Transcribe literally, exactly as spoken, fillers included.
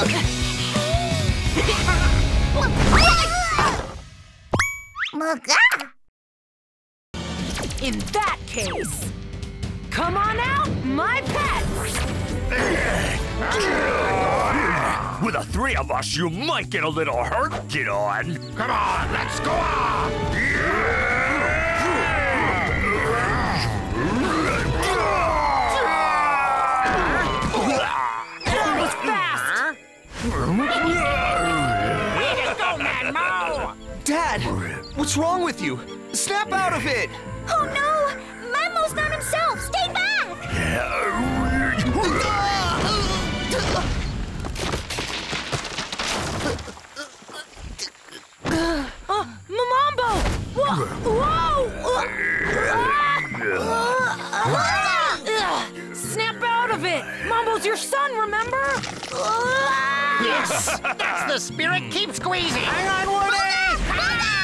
In that case, come on out, my pets! With the three of us, you might get a little hurt, get on. Come on, let's go on! That was fast! Way to go, Manmo! Dad, what's wrong with you? Snap out of it! Oh no! Manmo's not himself! Stay back! Uh, Mamambo! Whoa! Whoa! Ugh. Snap out of it! Mambo's your son, remember? Yes! That's the spirit! Keep squeezing! Hang on, Woody!